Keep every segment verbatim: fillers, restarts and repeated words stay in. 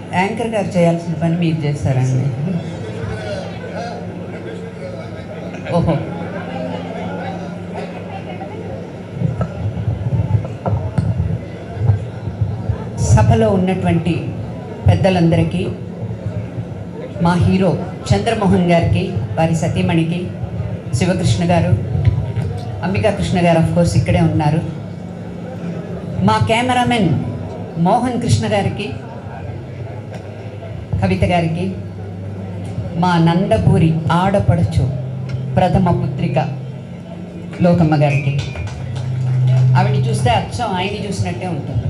Anchor గారు చేయాల్సిన పని మీరు చేస్తారండి. ఓహో, సభలో ఉన్నటువంటి పెద్దలందరికీ, మా హీరో చంద్రమోహన్ గారికి, వారి సతీమణికి, శివకృష్ణ గారు, అంబికా కృష్ణ గారు ఆఫ్ కోర్స్ ఇక్కడే ఉన్నారు, మా కెమెరామెన్ మోహన్ కృష్ణ గారికి, కవిత గారికి, మా నందపూరి ఆడపడుచు ప్రథమ పుత్రిక లోకమ్మ గారికి. ఆవిడ్ని చూస్తే అచ్చం ఆయన్ని చూసినట్టే ఉంటుంది.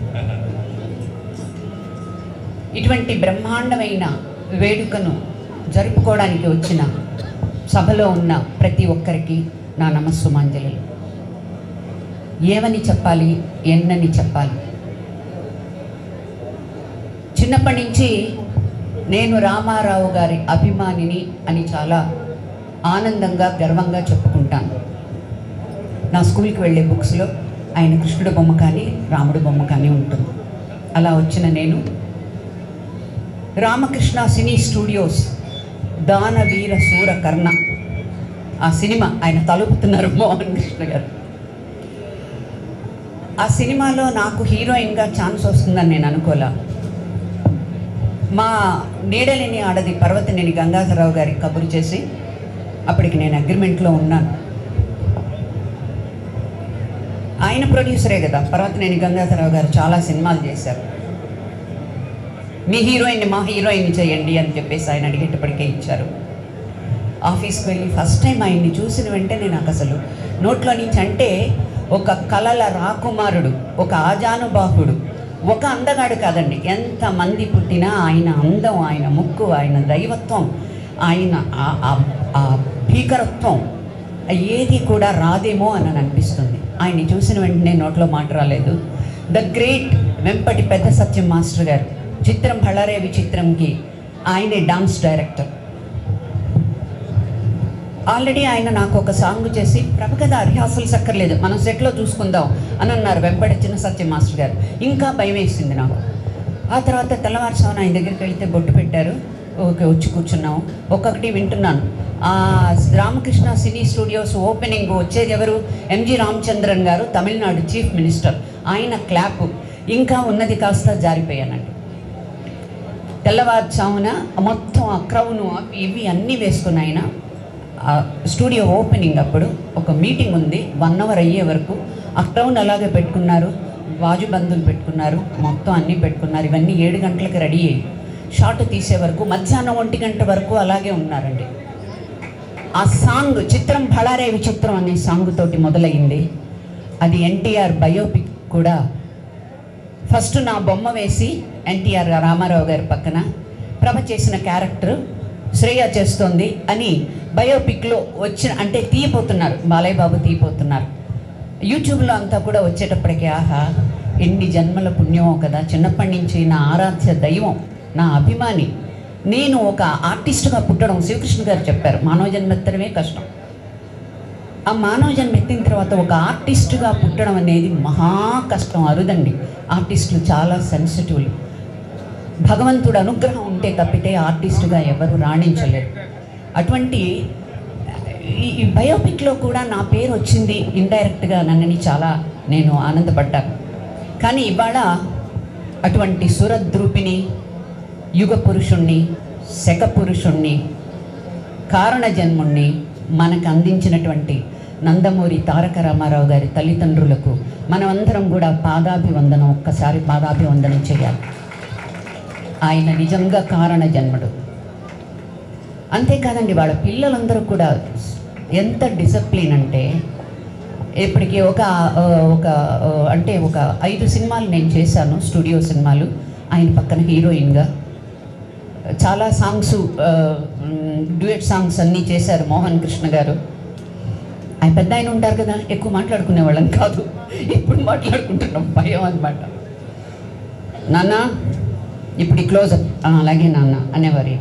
ఇటువంటి బ్రహ్మాండమైన వేడుకను జరుపుకోవడానికి వచ్చిన సభలో ఉన్న ప్రతి ఒక్కరికి నా నమస్సుమాంజలి. ఏమని చెప్పాలి, ఎన్నని చెప్పాలి. చిన్నప్పటి నుంచి నేను రామారావు గారి అభిమానిని అని చాలా ఆనందంగా గర్వంగా చెప్పుకుంటాను. నా స్కూల్కి వెళ్ళే బుక్స్లో ఆయన కృష్ణుడు బొమ్మ కానీ రాముడు బొమ్మ కానీ ఉంటుంది. అలా వచ్చిన నేను రామకృష్ణ సినీ స్టూడియోస్ దానవీర సూర కర్ణ ఆ సినిమా ఆయన తలుపుతున్నారు మోహన్ కృష్ణ గారు. ఆ సినిమాలో నాకు హీరోయిన్గా ఛాన్స్ వస్తుందని నేను అనుకోలే. మా నీడలేని ఆడది పర్వతనేని గంగాధరరావు గారికి కబురు చేసి, అప్పటికి నేను అగ్రిమెంట్లో ఉన్నాను. ఆయన ప్రొడ్యూసరే కదా, పర్వతనేని గంగాధరరావు గారు చాలా సినిమాలు చేశారు. మీ హీరోయిన్ని మా హీరోయిన్ని చేయండి అని చెప్పేసి ఆయన అడిగేటప్పటికే ఇచ్చారు. ఆఫీస్కి వెళ్ళి ఫస్ట్ టైం ఆయన్ని చూసిన వెంటనే నాకు అసలు నోట్లో నుంచి, అంటే ఒక కలల రాకుమారుడు, ఒక ఆజానుబాహుడు, ఒక అందగాడు కాదండి, ఎంతమంది పుట్టినా ఆయన అందం, ఆయన ముక్కు, ఆయన దైవత్వం, ఆయన ఆ భీకరత్వం ఏది కూడా రాదేమో అని అనిపిస్తుంది. ఆయన్ని చూసిన వెంటనే నోట్లో మాట రాలేదు. ద గ్రేట్ వెంపటి పెద్ద సత్యం మాస్టర్ గారు, చిత్రం బళారే విచిత్రంకి ఆయనే డాన్స్ డైరెక్టర్. ఆల్రెడీ ఆయన నాకు ఒక సాంగ్ చేసి, ప్రభ కదా రిహార్సల్ సక్కర్లేదు, మనం సెట్లో చూసుకుందాం అని అన్నారు వెంపటి చిన్న సత్యం మాస్టర్ గారు. ఇంకా భయం వేసింది నాకు. ఆ తర్వాత తెల్లవారుసామున ఆయన దగ్గరికి వెళితే బొట్టు పెట్టారు. ఓకే, వచ్చి కూర్చున్నాము. ఒక్కొక్కటి వింటున్నాను. రామకృష్ణ సినీ స్టూడియోస్ ఓపెనింగ్ వచ్చేది ఎవరు? ఎంజి రామచంద్రన్ గారు, తమిళనాడు చీఫ్ మినిస్టర్. ఆయన క్లాపు. ఇంకా ఉన్నది కాస్త జారిపోయానండి. తెల్లవారుజామున మొత్తం ఆ క్రౌను ఇవి అన్నీ వేసుకుని ఆయన స్టూడియో ఓపెనింగ్ అప్పుడు ఒక మీటింగ్ ఉంది, వన్ అవర్ అయ్యే వరకు ఆ క్రౌన్ అలాగే పెట్టుకున్నారు, వాజుబందులు పెట్టుకున్నారు, మొత్తం అన్నీ పెట్టుకున్నారు. ఇవన్నీ ఏడు గంటలకు రెడీ అయ్యి షార్ట్ తీసే వరకు మధ్యాహ్నం ఒంటి గంట వరకు అలాగే ఉన్నారండి. ఆ సాంగ్ చిత్రం బళారే విచిత్రం అనే సాంగ్ తోటి మొదలైంది. అది ఎన్టీఆర్ బయోపిక్ కూడా. ఫస్ట్ నా బొమ్మ వేసి ఎన్టీఆర్ రామారావు గారి పక్కన ప్రభ చేసిన క్యారెక్టర్ శ్రేయ చేస్తోంది అని బయోపిక్లో వచ్చిన, అంటే తీయపోతున్నారు, బాలయ్య బాబు తీయపోతున్నారు. యూట్యూబ్లో అంతా కూడా వచ్చేటప్పటికీ ఆహా ఎన్ని జన్మల పుణ్యమో కదా, చిన్నప్పటి నుంచి నా ఆరాధ్య దైవం, నా అభిమాని, నేను ఒక ఆర్టిస్ట్గా పుట్టడం. శివకృష్ణ గారు చెప్పారు, మానవ జన్మ ఎత్తడమే కష్టం. ఆ మానవ జన్మ ఎత్తిన తర్వాత ఒక ఆర్టిస్టుగా పుట్టడం అనేది మహా కష్టం, అరుదండి. ఆర్టిస్టులు చాలా సెన్సిటివ్లు. భగవంతుడు అనుగ్రహం ఉంటే తప్పితే ఆర్టిస్టుగా ఎవరు రాణించలేరు. అటువంటి ఈ బయోపిక్లో కూడా నా పేరు వచ్చింది ఇండైరెక్ట్గా, నన్నని చాలా నేను ఆనందపడ్డాను. కానీ ఇవాళ అటువంటి సురద్రూపిణి, యుగ పురుషుణ్ణి, శక పురుషుణ్ణి, కారణ జన్ముణ్ణి మనకు అందించినటువంటి నందమూరి తారక రామారావు గారి తల్లిదండ్రులకు మనమందరం కూడా పాదాభివందనం, ఒక్కసారి పాదాభివందనం చేయాలి. ఆయన నిజంగా కారణ జన్ముడు. అంతేకాదండి, వాళ్ళ పిల్లలందరూ కూడా ఎంత డిసిప్లిన్ అంటే, ఇప్పటికీ ఒక ఒక అంటే ఒక ఐదు సినిమాలు నేను చేశాను, స్టూడియో సినిమాలు. ఆయన పక్కన హీరోయిన్గా చాలా సాంగ్స్, డ్యూయట్ సాంగ్స్ అన్నీ చేశారు మోహన్ కృష్ణ గారు. ఆయన పెద్ద ఆయన ఉంటారు కదా, ఎక్కువ మాట్లాడుకునే వాళ్ళం కాదు, ఇప్పుడు మాట్లాడుకుంటున్నాం, భయం అన్నమాట. నాన్న ఇప్పుడు క్లోజప్, అలాగే నాన్న అనేవారు.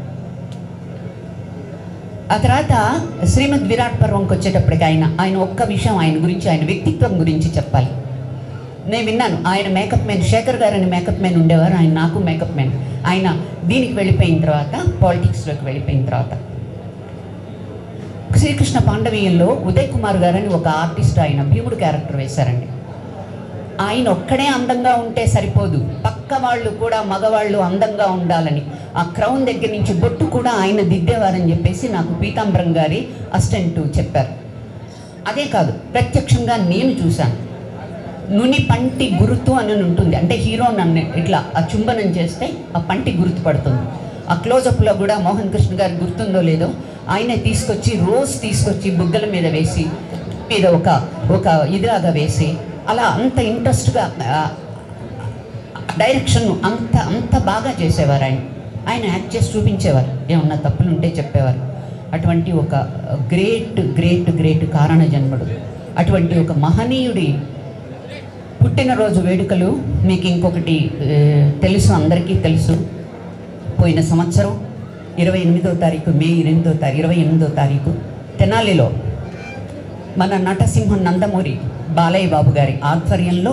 ఆ తర్వాత శ్రీమద్ విరాట్ పర్వంకి వచ్చేటప్పటికి ఆయన ఆయన ఒక్క విషయం ఆయన గురించి, ఆయన వ్యక్తిత్వం గురించి చెప్పాలి. నేను విన్నాను. ఆయన మేకప్ మ్యాన్, శేఖర్ గారు అని మేకప్ మ్యాన్ ఉండేవారు, ఆయన నాకు మేకప్ మ్యాన్. ఆయన దీనికి వెళ్ళిపోయిన తర్వాత, పాలిటిక్స్లోకి వెళ్ళిపోయిన తర్వాత, శ్రీకృష్ణ పాండవీయంలో ఉదయ్ కుమార్ గారని ఒక ఆర్టిస్ట్ ఆయన భీముడు క్యారెక్టర్ వేశారండి. ఆయన ఒక్కడే అందంగా ఉంటే సరిపోదు, పక్క వాళ్ళు కూడా మగవాళ్ళు అందంగా ఉండాలని ఆ క్రౌన్ దగ్గర నుంచి బొట్టు కూడా ఆయన దిద్దేవారని చెప్పేసి నాకు పీతాంబరం గారి అసిస్టెంట్ చెప్పారు. అదే కాదు, ప్రత్యక్షంగా నేను చూశాను. నుని పంటి గుర్తు అని ఉంటుంది, అంటే హీరో నన్ను ఇట్లా ఆ చుంబనం చేస్తే ఆ పంటి గుర్తు పడుతుంది. ఆ క్లోజప్లో కూడా మోహన్ కృష్ణ గారు గుర్తుందో లేదో, ఆయనే తీసుకొచ్చి రోజ్ తీసుకొచ్చి బుగ్గల మీద వేసి మీద ఒక ఒక ఇదిలాగా వేసి అలా అంత ఇంట్రెస్ట్గా డైరెక్షన్ అంత అంత బాగా చేసేవారు. ఆయన ఆయన యాక్ట్ చేసి చూపించేవారు, ఏమన్నా తప్పులు ఉంటే చెప్పేవారు. అటువంటి ఒక గ్రేట్ గ్రేట్ గ్రేట్ కారణ జన్ముడు, అటువంటి ఒక మహనీయుడి పుట్టినరోజు వేడుకలు మీకు ఇంకొకటి తెలుసు, అందరికీ తెలుసు. పోయిన సంవత్సరం ఇరవై ఎనిమిదో తారీఖు మే ఎనిమిదో తారీఖు ఇరవై ఎనిమిదో తారీఖు తెనాలిలో మన నటసింహం నందమూరి బాలయ్య బాబు గారి ఆధ్వర్యంలో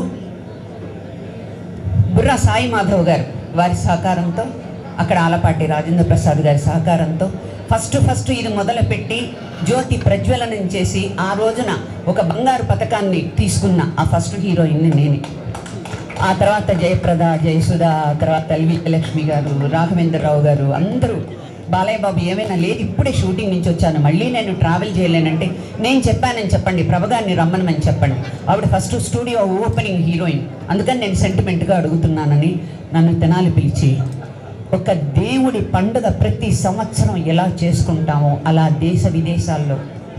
బుర్రా సాయి మాధవ్ గారు వారి సహకారంతో, అక్కడ ఆలపాటి రాజేంద్ర ప్రసాద్ గారి సహకారంతో ఫస్ట్ ఫస్ట్ ఇది మొదలుపెట్టి జ్యోతి ప్రజ్వలనం చేసి ఆ రోజున ఒక బంగారు పథకాన్ని తీసుకున్న ఆ ఫస్ట్ హీరోయిన్ని నేనే. ఆ తర్వాత జయప్రద, జయసుధ, తర్వాత ఎల్వి లక్ష్మి గారు, రాఘవేంద్రరావు గారు, అందరూ బాలయ్య బాబు ఏమైనా లేదు ఇప్పుడే షూటింగ్ నుంచి వచ్చాను, మళ్ళీ నేను ట్రావెల్ చేయలేనంటే నేను చెప్పానని చెప్పండి, ప్రభగారిని రమ్మనమని చెప్పండి. ఆవిడ ఫస్ట్ స్టూడియో ఓపెనింగ్ హీరోయిన్, అందుకని నేను సెంటిమెంట్గా అడుగుతున్నానని నన్ను తెనాలి పిలిచి ఒక దేవుడి పండుగ ప్రతి సంవత్సరం ఎలా చేసుకుంటామో అలా దేశ విదేశాల్లో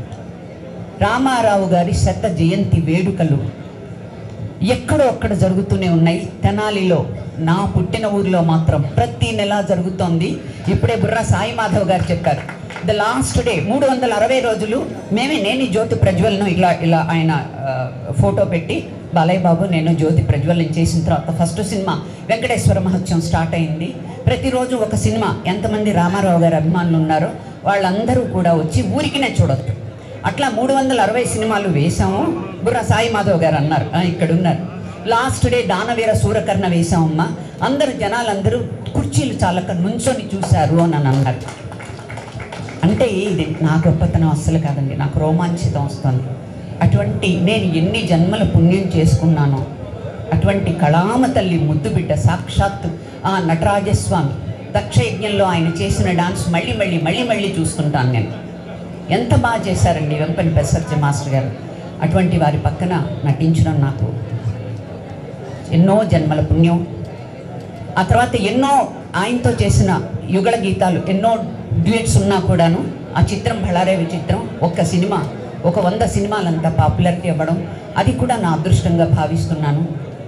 రామారావు గారి శత జయంతి వేడుకలు ఎక్కడో అక్కడ జరుగుతూనే ఉన్నాయి. తెనాలిలో నా పుట్టిన ఊరిలో మాత్రం ప్రతి నెల జరుగుతోంది. ఇప్పుడే బుర్రా సాయి మాధవ్ గారు చెప్పారు, ద లాస్ట్ డే మూడు వందల అరవై రోజులు మేమే నేను జ్యోతి ప్రజ్వలను ఇలా ఇలా ఆయన ఫోటో పెట్టి బాలయ్య బాబు నేను జ్యోతి ప్రజ్వలనం చేసిన తర్వాత first cinema Venkateswara Mahatyam start అయింది. ప్రతిరోజు ఒక సినిమా, ఎంతమంది రామారావు గారి అభిమానులు ఉన్నారో వాళ్ళందరూ కూడా వచ్చి ఊరికినే చూడొచ్చు. అట్లా మూడు వందల అరవై సినిమాలు వేసాము. బుర్రా సాయి మాధవ్ గారు అన్నారు, ఇక్కడ ఉన్నారు, లాస్ట్ డే దానవీర సూరకర్ణ వేసామమ్మా, అందరు జనాలందరూ కుర్చీలు చాలక నుంచొని చూశారు అని అన్నారు. అంటే ఇది నా గొప్పతనం అస్సలు కాదండి, నాకు రోమాంచితం వస్తుంది. అటువంటి నేను ఎన్ని జన్మల పుణ్యం చేసుకున్నానో, అటువంటి కళామ తల్లి ముద్దు బిడ్డ సాక్షాత్తు ఆ నటరాజస్వామి దక్షయజ్ఞంలో ఆయన చేసిన డాన్స్ మళ్ళీ మళ్ళీ మళ్ళీ మళ్ళీ చూస్తుంటాను నేను. ఎంత బాగా చేశారండి వెంపని పెసర్జ మాస్టర్ గారు. అటువంటి వారి పక్కన నటించడం నాకు ఎన్నో జన్మల పుణ్యం. ఆ తర్వాత ఎన్నో ఆయనతో చేసిన యుగళ గీతాలు, ఎన్నో డ్యూయట్స్ ఉన్నా కూడాను ఆ చిత్రం బళారే విచిత్రం ఒక్క సినిమా ఒక వంద సినిమాలంతా పాపులారిటీ అవ్వడం, అది కూడా నా అదృష్టంగా భావిస్తున్నాను.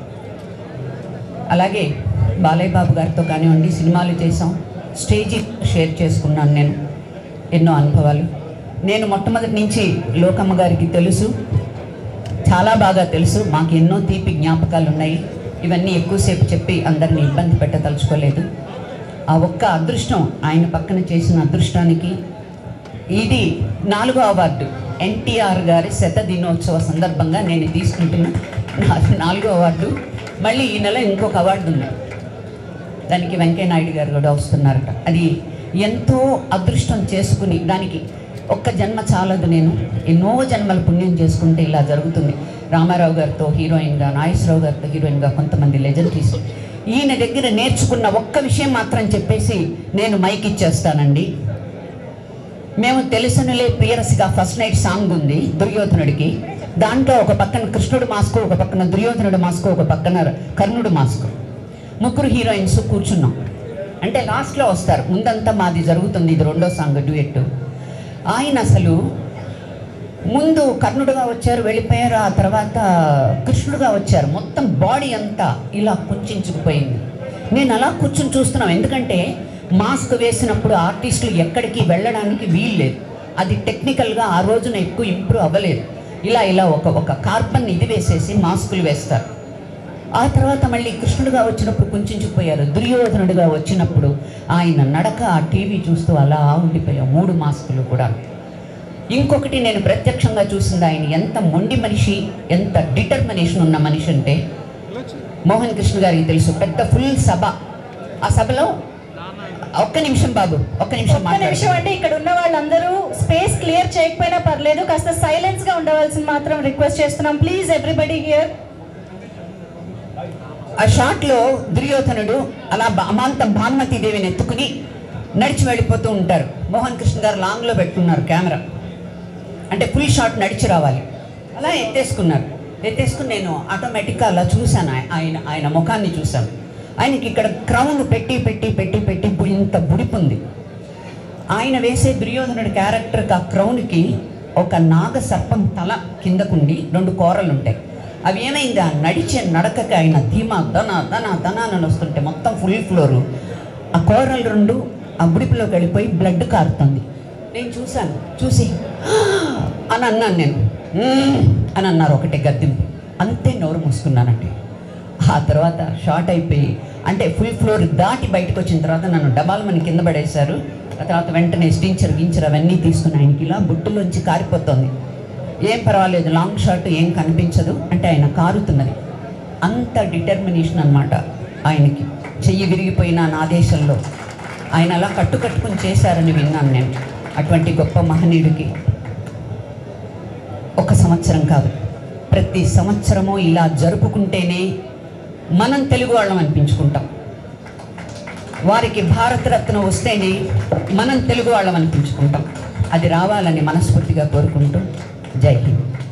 అలాగే బాలయ్య బాబు గారితో కానివ్వండి సినిమాలు చేసాం, స్టేజీ షేర్ చేసుకున్నాను నేను ఎన్నో అనుభవాలు. నేను మొట్టమొదటి నుంచి లోకమ్మ గారికి తెలుసు, చాలా బాగా తెలుసు, మాకు ఎన్నో తీపి జ్ఞాపకాలు ఉన్నాయి. ఇవన్నీ ఎక్కువసేపు చెప్పి అందరినీ ఇబ్బంది పెట్టదలుచుకోలేదు. ఆ ఒక్క అదృష్టం, ఆయన పక్కన చేసిన అదృష్టానికి ఇది నాలుగో అవార్డు, ఎన్టీఆర్ గారి శత దినోత్సవ సందర్భంగా నేను తీసుకుంటున్న నాలుగో అవార్డు. మళ్ళీ ఈ నెల ఇంకొక అవార్డు ఉంది, దానికి వెంకయ్య నాయుడు గారు కూడా వస్తున్నారట. అది ఎంతో అదృష్టం చేసుకుని, దానికి ఒక్క జన్మ చాలదు, నేను ఎన్నో జన్మల పుణ్యం చేసుకుంటే ఇలా జరుగుతుంది. రామారావు గారితో హీరోయిన్గా, నాగేశ్వరరావు గారితో హీరోయిన్గా, కొంతమంది లెజెండరీస్. ఈయన దగ్గర నేర్చుకున్న ఒక్క విషయం మాత్రం చెప్పేసి నేను మైక్ ఇచ్చేస్తానండి. మేము తెలుసునులే ప్రియరసిగా ఫస్ట్ నైట్ సాంగ్ ఉంది దుర్యోధనుడికి, దాంట్లో ఒక పక్కన కృష్ణుడు మాస్కు, ఒక పక్కన దుర్యోధనుడు మాస్కు, ఒక పక్కన కర్ణుడు మాస్కు, ముగ్గురు హీరోయిన్స్ కూర్చున్నాం. అంటే లాస్ట్లో వస్తారు, ముందంతా మాది జరుగుతుంది, ఇది రెండో సాంగ్ డ్యూయెట్. ఆయన అసలు ముందు కర్ణుడుగా వచ్చారు, వెళ్ళిపోయారు, ఆ తర్వాత కృష్ణుడుగా వచ్చారు, మొత్తం బాడీ అంతా ఇలా కుంచుకుపోయింది. నేను అలా కూర్చుని చూస్తున్నాం, ఎందుకంటే మాస్క్ వేసినప్పుడు ఆర్టిస్టులు ఎక్కడికి వెళ్ళడానికి వీల్లేదు, అది టెక్నికల్గా ఆ రోజున ఎక్కువ ఇంప్రూవ్ అవ్వలేదు. ఇలా ఇలా ఒక ఒక కార్బన్ ఇది వేసేసి మాస్కులు వేస్తారు. ఆ తర్వాత మళ్ళీ కృష్ణుడుగా వచ్చినప్పుడు కుంచుకుపోయారు, దుర్యోధనుడిగా వచ్చినప్పుడు ఆయన నడక ఆ టీవీ చూస్తూ అలా ఉండిపోయాం, మూడు మాస్కులు కూడా. ఇంకొకటి నేను ప్రత్యక్షంగా చూసింది, ఆయన ఎంత మొండి మనిషి, ఎంత డిటర్మినేషన్ ఉన్న మనిషి అంటే మోహన్ కృష్ణ గారికి తెలుసు, పెద్ద ఫుల్ సభ. ఆ సభలో ఒక్క నిమిషం బాబు, ఒక్క నిమిషం ఒక్క నిమిషం అంటే ఇక్కడ ఉన్న వాళ్ళందరూ స్పేస్ క్లియర్ చేయకపోయినా పర్లేదు, కాస్త సైలెన్స్ గా ఉండవలసిన మాత్రం రిక్వెస్ట్ చేస్తున్నాం. Please everybody here. ఆ షాట్ లో దుర్యోధనుడు అలా అమాంతం భానుమతి దేవిని ఎత్తుకుని నడిచి వెళ్ళిపోతూ ఉంటారు. మోహన్ కృష్ణ గారు లాంగ్ లో పెట్టుకున్నారు కెమెరా, అంటే ఫుల్ షాట్ నడిచి రావాలి. అలా ఎత్తేసుకున్నారు. ఎత్తేసుకుని నేను ఆటోమేటిక్గా అలా చూశాను, ఆయన ఆయన ముఖాన్ని చూశాను. ఆయనకి ఇక్కడ క్రౌన్ పెట్టి పెట్టి పెట్టి పెట్టి ఇంత బుడిపుంది. ఆయన వేసే దుర్యోధనుడి క్యారెక్టర్కి ఆ క్రౌన్కి ఒక నాగ సర్పం తల కిందకుండి రెండు కూరలు ఉంటాయి. అవి ఏమైంది, ఆ నడిచే నడకకి ఆయన ధీమా దన దన దనాలను వస్తుంటే మొత్తం ఫుల్ ఫ్లోరు ఆ కూరలు రెండు ఆ బుడిపులోకి వెళ్ళిపోయి బ్లడ్ కారుతుంది. నేను చూశాను, చూసి అని అన్నాను నేను, అని అన్నారు ఒకటే గద్దింపు. అంతే నోరు మూసుకున్నానండి. ఆ తర్వాత షార్ట్ అయిపోయి అంటే ఫుల్ ఫ్లోర్ దాటి బయటకు వచ్చిన తర్వాత నన్ను డబాలమని కింద పడేశారు. ఆ తర్వాత వెంటనే స్టించర్ గించర్ అవన్నీ తీసుకుని ఆయనకి ఇలా బుట్టులోంచి కారిపోతుంది. ఏం పర్వాలేదు, లాంగ్ షాట్ ఏం కనిపించదు అంటే ఆయన కారుతున్నది. అంత డిటర్మినేషన్ అనమాట ఆయనకి. చెయ్యి విరిగిపోయిన నా దేశంలో ఆయన అలా కట్టుకట్టుకుని చేశారని విన్నాను నేను. అటువంటి గొప్ప మహనీయుడికి ఒక సంవత్సరం కాదు, ప్రతి సంవత్సరము ఇలా జరుపుకుంటేనే మనం తెలుగు వాళ్ళం అనిపించుకుంటాం. వారికి భారతరత్న వస్తేనే మనం తెలుగు వాళ్ళం అనిపించుకుంటాం. అది రావాలని మనస్ఫూర్తిగా కోరుకుంటూ జై హింద్.